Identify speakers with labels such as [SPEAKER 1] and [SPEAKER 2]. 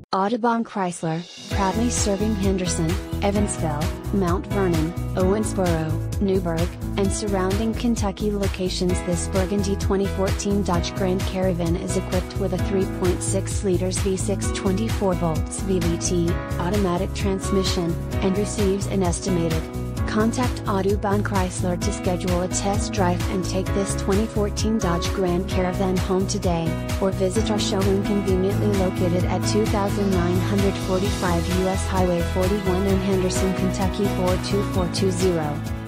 [SPEAKER 1] Audubon Chrysler, proudly serving Henderson, Evansville, Mount Vernon, Owensboro, Newburgh, and surrounding Kentucky locations. This burgundy 2014 Dodge Grand Caravan is equipped with a 3.6 liters V6 24 volts VVT, automatic transmission, and receives an estimated. Contact Audubon Chrysler to schedule a test drive and take this 2014 Dodge Grand Caravan home today, or visit our showroom conveniently located at 2945 US Highway 41 in Henderson, Kentucky 42420.